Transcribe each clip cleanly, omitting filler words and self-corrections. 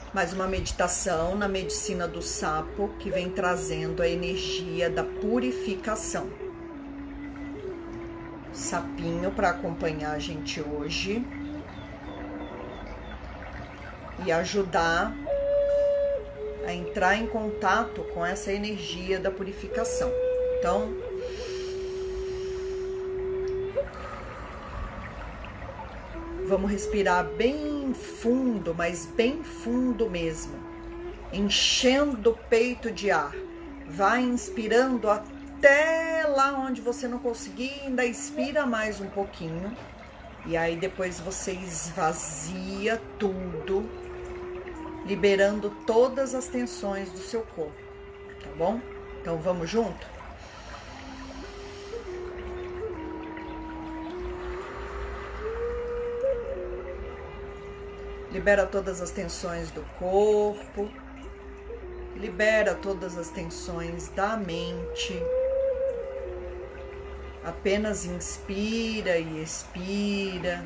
Mais uma meditação na medicina do sapo que vem trazendo a energia da purificação. Sapinho para acompanhar a gente hoje e ajudar a entrar em contato com essa energia da purificação. Então, vamos respirar bem fundo, mas bem fundo mesmo, enchendo o peito de ar. Vai inspirando até lá onde você não conseguir, ainda expira mais um pouquinho. E aí depois você esvazia tudo, liberando todas as tensões do seu corpo, tá bom? Então vamos junto? Libera todas as tensões do corpo, libera todas as tensões da mente. Apenas inspira e expira.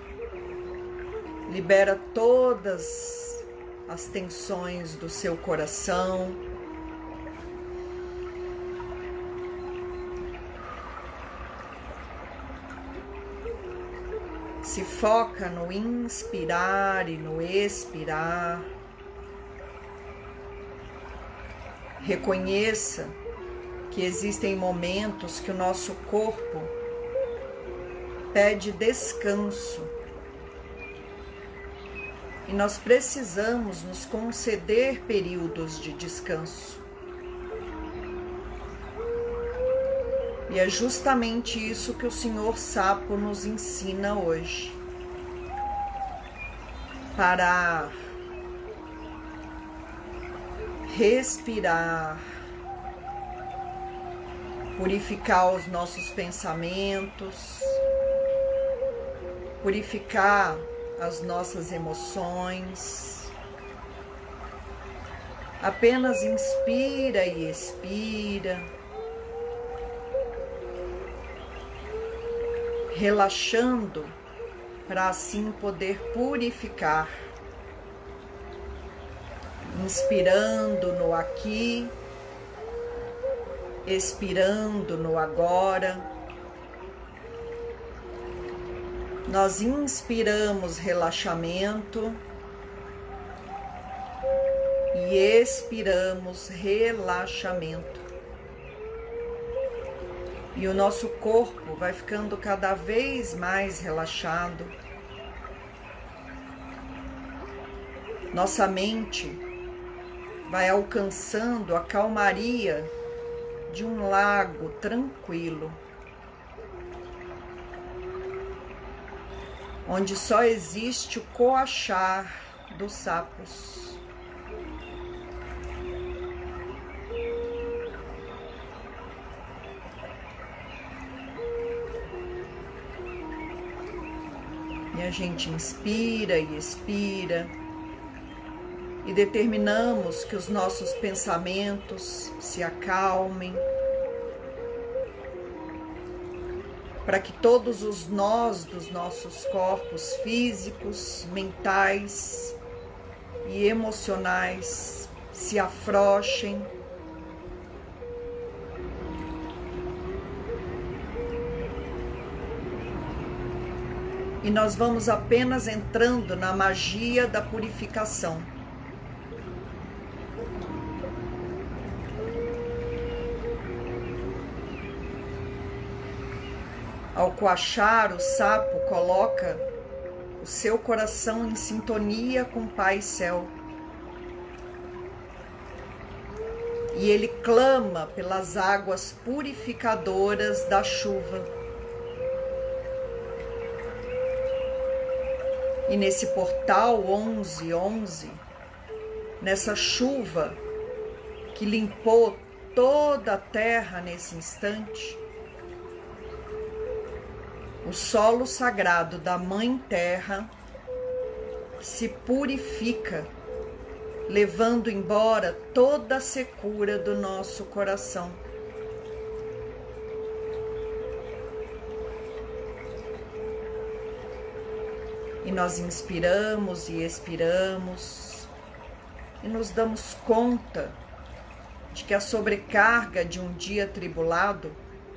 Libera todas as tensões do seu coração. Se foca no inspirar e no expirar. Reconheça que existem momentos que o nosso corpo pede descanso. E nós precisamos nos conceder períodos de descanso. E é justamente isso que o Senhor Sapo nos ensina hoje. Parar, respirar, purificar os nossos pensamentos, purificar as nossas emoções. Apenas inspira e expira, relaxando para assim poder purificar, inspirando no aqui, expirando no agora. Nós inspiramos relaxamento e expiramos relaxamento. E o nosso corpo vai ficando cada vez mais relaxado. Nossa mente vai alcançando a calmaria de um lago tranquilo, onde só existe o coachar dos sapos. E a gente inspira e expira, e determinamos que os nossos pensamentos se acalmem, para que todos os nós dos nossos corpos físicos, mentais e emocionais se afrouxem. E nós vamos apenas entrando na magia da purificação. Ao coachar, o sapo coloca o seu coração em sintonia com Pai Céu. E ele clama pelas águas purificadoras da chuva. E nesse portal 1111, nessa chuva que limpou toda a terra nesse instante, o solo sagrado da Mãe Terra se purifica, levando embora toda a secura do nosso coração. E nós inspiramos e expiramos, e nos damos conta de que a sobrecarga de um dia atribulado,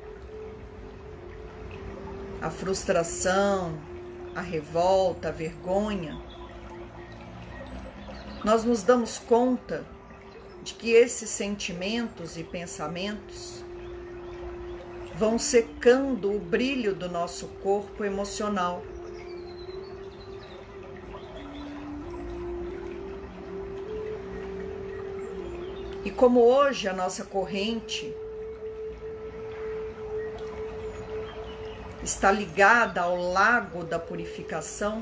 a frustração, a revolta, a vergonha, nós nos damos conta de que esses sentimentos e pensamentos vão secando o brilho do nosso corpo emocional. E como hoje a nossa corrente está ligada ao lago da purificação,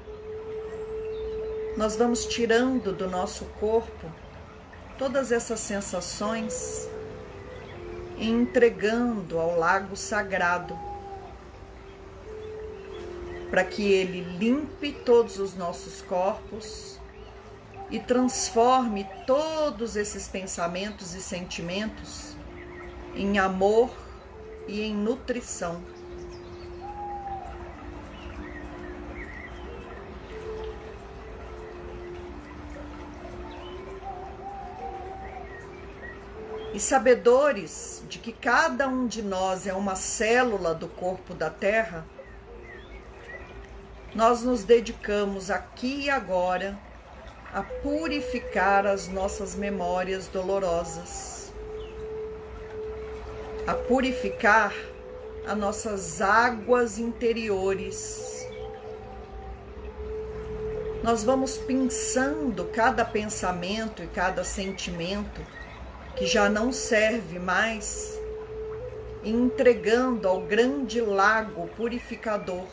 nós vamos tirando do nosso corpo todas essas sensações e entregando ao lago sagrado, para que ele limpe todos os nossos corpos e transforme todos esses pensamentos e sentimentos em amor e em nutrição. E sabedores de que cada um de nós é uma célula do corpo da Terra, nós nos dedicamos aqui e agora a purificar as nossas memórias dolorosas, a purificar as nossas águas interiores. Nós vamos pensando cada pensamento e cada sentimento que já não serve mais, e entregando ao grande lago purificador.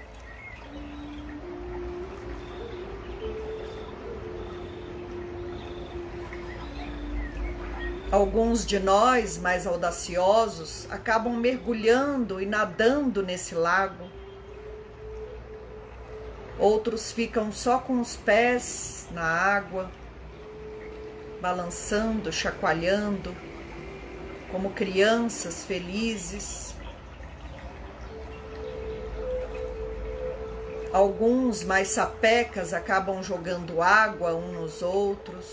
Alguns de nós, mais audaciosos, acabam mergulhando e nadando nesse lago. Outros ficam só com os pés na água, balançando, chacoalhando, como crianças felizes. Alguns mais sapecas acabam jogando água uns nos outros.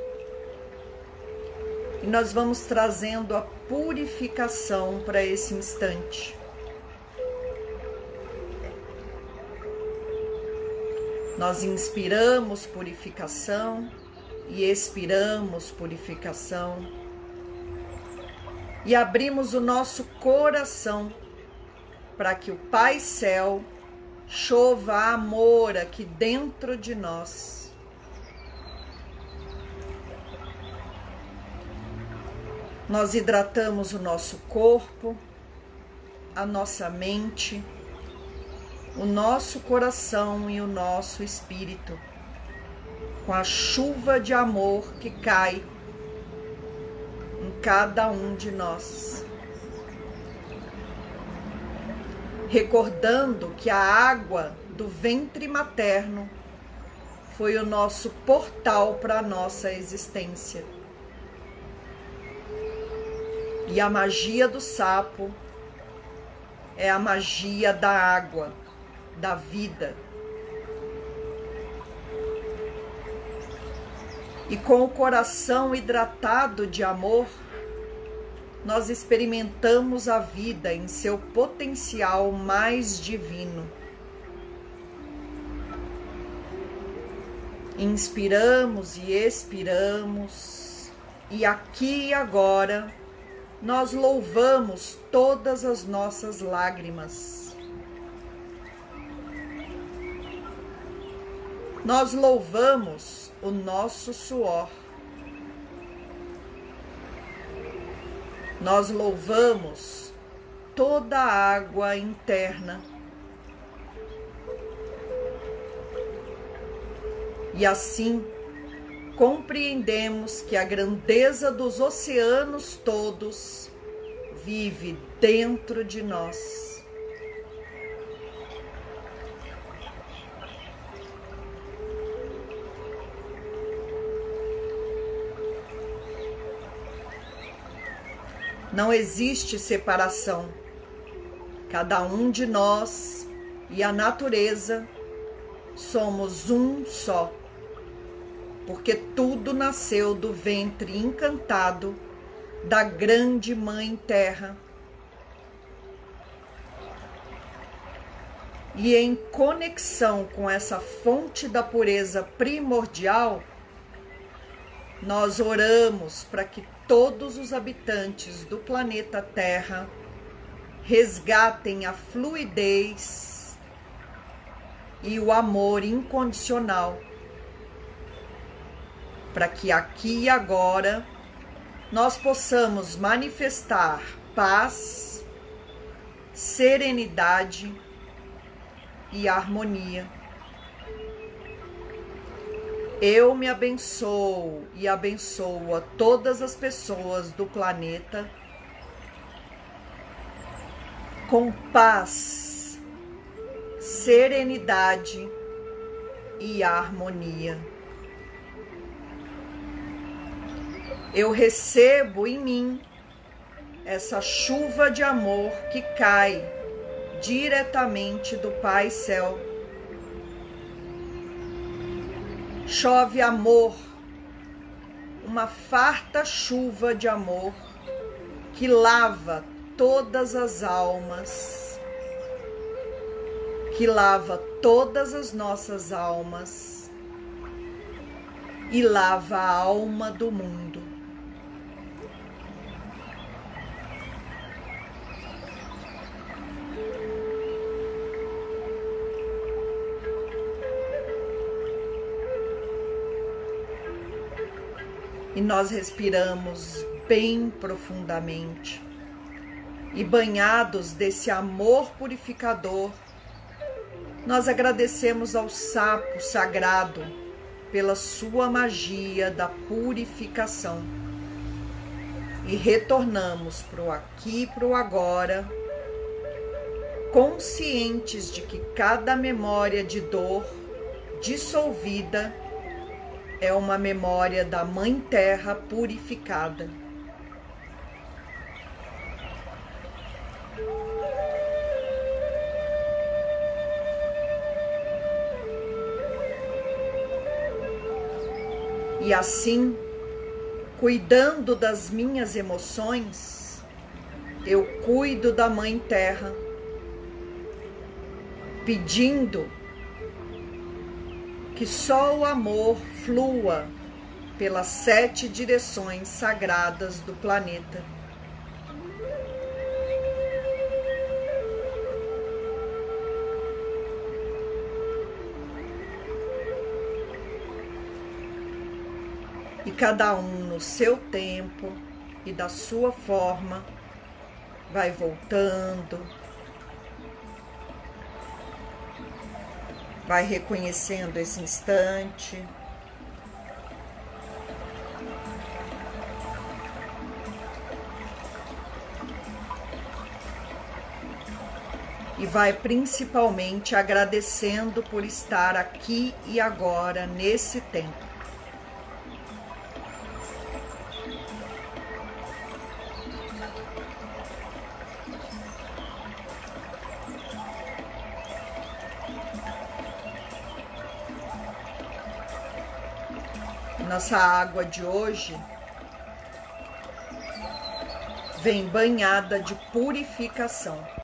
E nós vamos trazendo a purificação para esse instante. Nós inspiramos purificação e expiramos purificação, e abrimos o nosso coração para que o Pai Céu chova amor aqui dentro de nós. Nós hidratamos o nosso corpo, a nossa mente, o nosso coração e o nosso espírito com a chuva de amor que cai em cada um de nós. Recordando que a água do ventre materno foi o nosso portal para a nossa existência. E a magia do sapo é a magia da água, da vida. E com o coração hidratado de amor, nós experimentamos a vida em seu potencial mais divino. Inspiramos e expiramos, e aqui e agora nós louvamos todas as nossas lágrimas. Nós louvamos o nosso suor. Nós louvamos toda a água interna. E assim compreendemos que a grandeza dos oceanos todos vive dentro de nós. Não existe separação. Cada um de nós e a natureza somos um só. porque tudo nasceu do ventre encantado da grande Mãe Terra. E em conexão com essa fonte da pureza primordial, nós oramos para que todos os habitantes do planeta Terra resgatem a fluidez e o amor incondicional, para que aqui e agora nós possamos manifestar paz, serenidade e harmonia. Eu me abençoo e abençoo a todas as pessoas do planeta com paz, serenidade e harmonia. Eu recebo em mim essa chuva de amor que cai diretamente do Pai Céu. Chove amor, uma farta chuva de amor que lava todas as almas, que lava todas as nossas almas e lava a alma do mundo. E nós respiramos bem profundamente. E banhados desse amor purificador, nós agradecemos ao sapo sagrado pela sua magia da purificação. E retornamos para o aqui e para o agora, conscientes de que cada memória de dor dissolvida é uma memória da Mãe Terra purificada. E assim, cuidando das minhas emoções, eu cuido da Mãe Terra, pedindo que só o amor flua pelas 7 direções sagradas do planeta. E cada um no seu tempo e da sua forma vai voltando, vai reconhecendo esse instante. E vai principalmente agradecendo por estar aqui e agora, nesse tempo. Nossa água de hoje vem banhada de purificação.